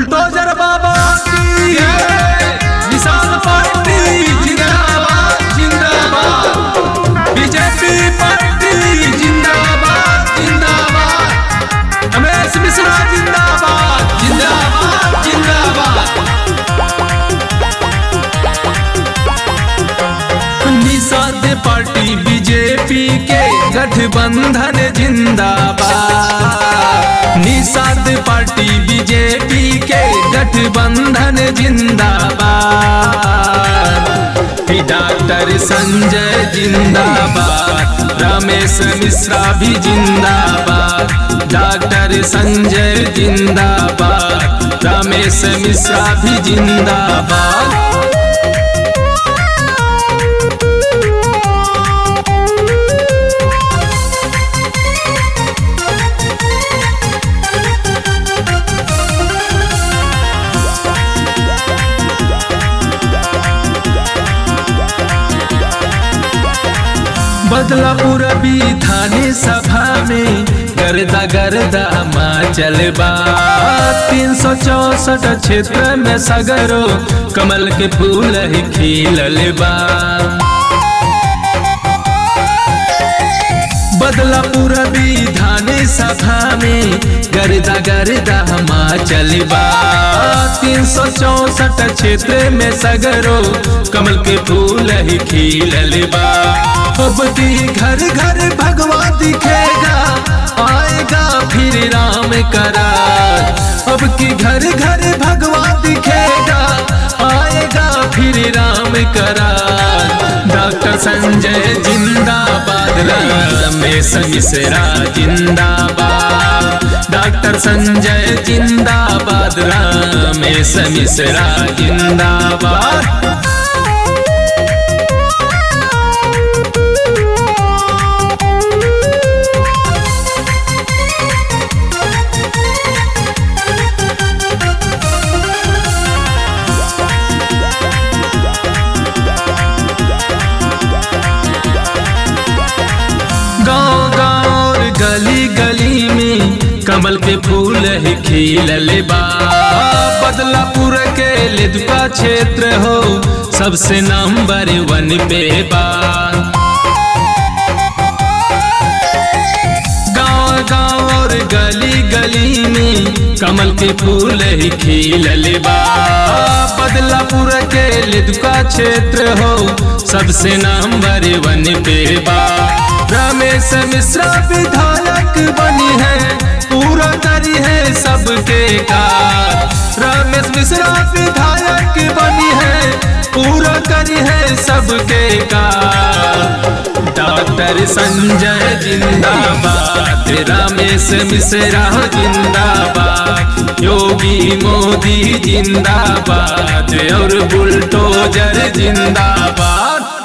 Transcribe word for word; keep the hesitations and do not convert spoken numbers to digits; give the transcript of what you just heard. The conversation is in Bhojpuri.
बुलडोजर बाबा की निशान पार्टी जिंदाबाद जिंदाबाद, बीजेपी पार्टी जिंदाबाद जिंदाबाद, रमेश मिश्रा जिंदाबाद जिंदाबाद जिंदाबाद। निषाद पार्टी बीजेपी के गठबंधन जिंदाबाद, निषाद पार्टी बीजेपी के गठबंधन जिंदाबाद। डॉक्टर संजय जिंदाबाद, रमेश मिश्रा भी जिंदाबाद, डॉक्टर संजय जिंदाबाद, रमेश मिश्रा भी जिंदाबाद। बदलापुर विधान सभा में गर्दा गर्दा मचल बा, तीन सौ चौसठ क्षेत्र में सगरो कमल के फूल ही खिलल बा। बदलापुर विधान सभा में गर्दा गर्दा मचल बा, तीन सौ चौसठ क्षेत्र में सगरो कमल के फूल ही खिलल बा। अब की घर घर भगवा दिखेगा, आएगा फिर राम करार। अब की घर घर भगवा दिखेगा, आएगा फिर राम करार। डॉक्टर संजय जिंदाबाद, रमेश मिश्रा जिंदाबाद, डॉक्टर संजय जिंदाबाद, रमेश मिश्रा जिंदाबाद। गली गली में कमल के फूल ही खिलल बा, बदलापुर के लेदुका क्षेत्र हो सबसे नंबर वन पे बा। गाँव गाँव और गली गली में कमल के फूल ही खिलल बा, बदलापुर के लेदुका क्षेत्र हो सबसे नंबर वन पे बा। रमेश मिश्रा विधायक बनी है, पूरा करी है सबके काम। रमेश मिश्रा विधायक बनी है, पूरा करी है सबके काम। डॉक्टर संजय जिंदाबाद, रमेश मिश्रा जिंदाबाद, योगी मोदी जिंदाबाद और बुलडोजर जिंदाबाद।